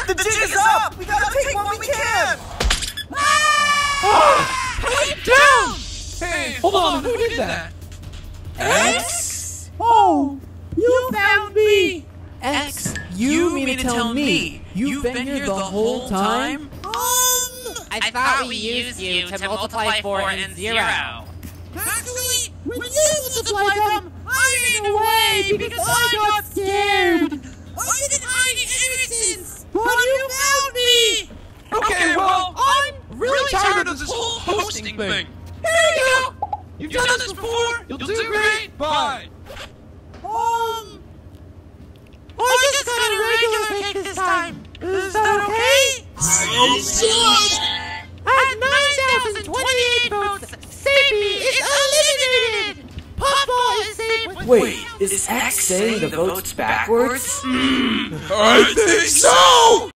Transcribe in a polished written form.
The jig is up! We gotta take what we can! Put it down! Hey, hold on, who did that? X? Oh, you found me! X, you mean to tell me you've been here the whole time? I thought we used you to multiply 4 and 0. Actually, when you multiplied them, I ran away because I got scared. I've been hiding ever since, but you found me. Okay, well, I'm really tired of this whole hosting thing. Here you go. You've done this before. You'll do great. Bye. I just got a regular cake this time. Is that okay? At 9,028 votes, Sapey is eliminated! Puffball is safe with... Wait, is X saying the votes backwards? I think so!